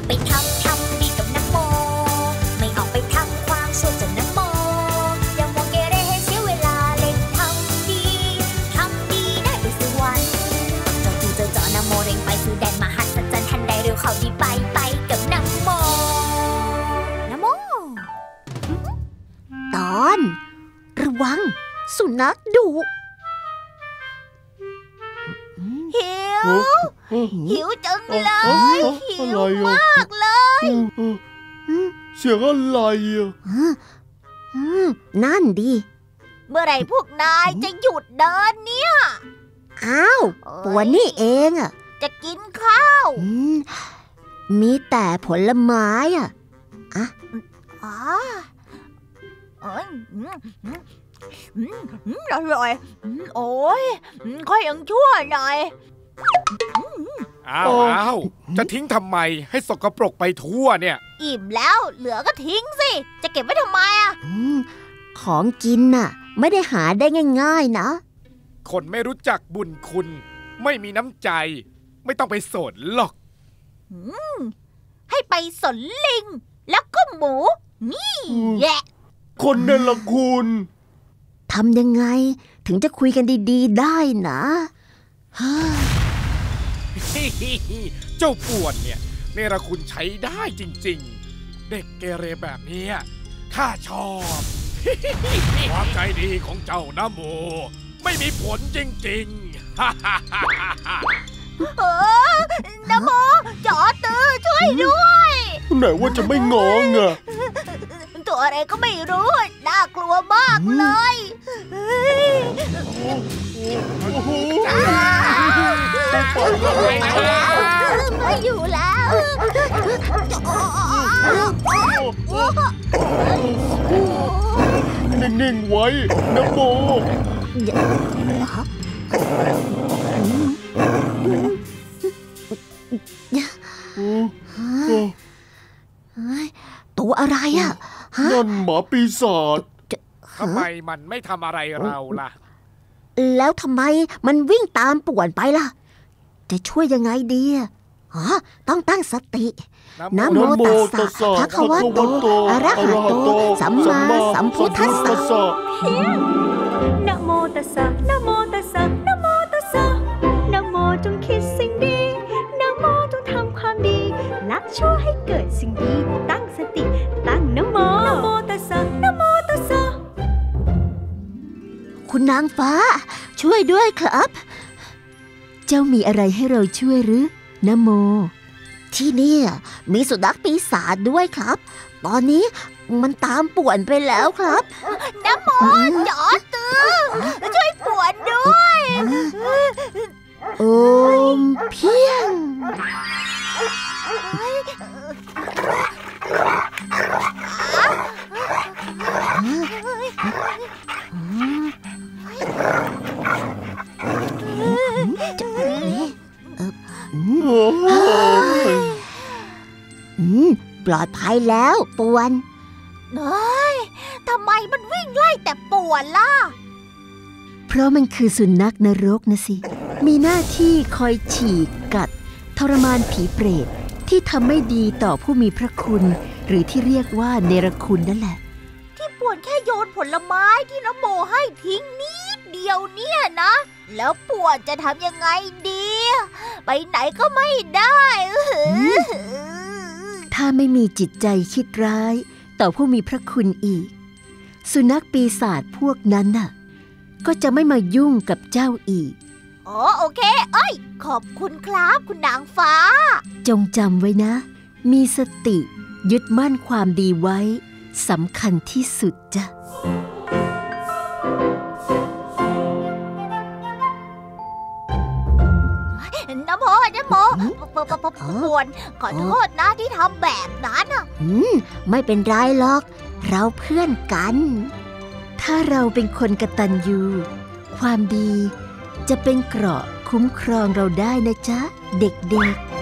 ไปทำดีกับน้ำโมไม่ออกไปทำความชั่วจนน้ำโมอย่ามัวเกเรให้เสียเวลาเล่นทำดีได้ไปสู่วันเจ้าตูเจ้าจอน้ำโมเร่งไปสู่แดนมหัศจรรย์ทันใดเร็วเข้าดีไปกับน้ำโมตอนระวังสุนัขดุหิวจังเลยหิวมากเลยเสียงอะไรอ่ะนั่นดิเมื่อไหร่พวกนายจะหยุดเดินเนี่ยอ้าวปวนนี่เองอ่ะจะกินข้าวมีแต่ผลไม้อ่ะอร่อยโอ้ยค่อยยังชั่วหน่อยอ้าวจะทิ้งทำไมให้สกปรกไปทั่วเนี่ยอิ่มแล้วเหลือก็ทิ้งสิจะเก็บไว้ทำไมอ่ะของกินน่ะไม่ได้หาได้ง่ายๆนะคนไม่รู้จักบุญคุณไม่มีน้ำใจไม่ต้องไปสนหรอกให้ไปสนลิงแล้วก็หมูนี่แหละคนนั่นละคุณทำยังไงถึงจะคุยกันดีๆได้นะเจ้าป่วนเนี่ยเนรคุณใช้ได้จริงๆเด็กเกเรแบบนี้ข้าชอบความใจดีของเจ้านะโมไม่มีผลจริงๆนะโมจอตือช่วยด้วยไหนว่าจะไม่งองอ่ะตัวอะไรก็ไม่รู้น่ากลัวมากเลยไม่อยู่แล้วนิ่งๆไว้นะโมตัวอะไรอ่ะนั่นหมาปีศาจทำไมมันไม่ทำอะไรเราล่ะแล้วทำไมมันวิ่งตามป่วนไปล่ะจะช่วยยังไงดีต้องตั้งสตินะโมตัสสะภะคะวะโตอะระหะโตสัมมาสัมพุทธัสสะนะโมตัสสะนะโมตัสสะนะโมตัสสะนะโมจงคิดสิ่งดีนะโมจงทำความดีละชั่วให้เกิดสิ่งดีตั้งสติตั้งนะโมนะโมตัสสะนะโมตัสสะคุณนางฟ้าช่วยด้วยครับเจ้ามีอะไรให้เราช่วยหรือนะโมที่นี่มีสุนัขปีศาจด้วยครับตอนนี้มันตามป่วนไปแล้วครับนะโมจอตือช่วยป่วนด้วยโอมเพียงปลอดภัยแล้วป่วนทำไมมันวิ่งไล่แต่ป่วนล่ะเพราะมันคือสุนัขนรกนะสิมีหน้าที่คอยฉีกกัดทรมานผีเปรตที่ทำไม่ดีต่อผู้มีพระคุณหรือที่เรียกว่าเนรคุณนั่นแหละที่ป่วนแค่โยนผลไม้ที่น้ำโมให้ทิ้งนิดเดียวเนี่ยนะแล้วป่วนจะทำยังไงดีไปไหนก็ไม่ได้ถ้าไม่มีจิตใจคิดร้ายต่อผู้มีพระคุณอีกสุนัขปีศาจพวกนั้นน่ะก็จะไม่มายุ่งกับเจ้าอีกโอเคขอบคุณครับคุณนางฟ้าจงจำไว้นะมีสติยึดมั่นความดีไว้สำคัญที่สุดจ้ะนะโมป่วนขอโทษนะที่ทำแบบนั้นไม่เป็นไรหรอกเราเพื่อนกันถ้าเราเป็นคนกตัญญูความดีจะเป็นเกราะคุ้มครองเราได้นะจ๊ะเด็กๆ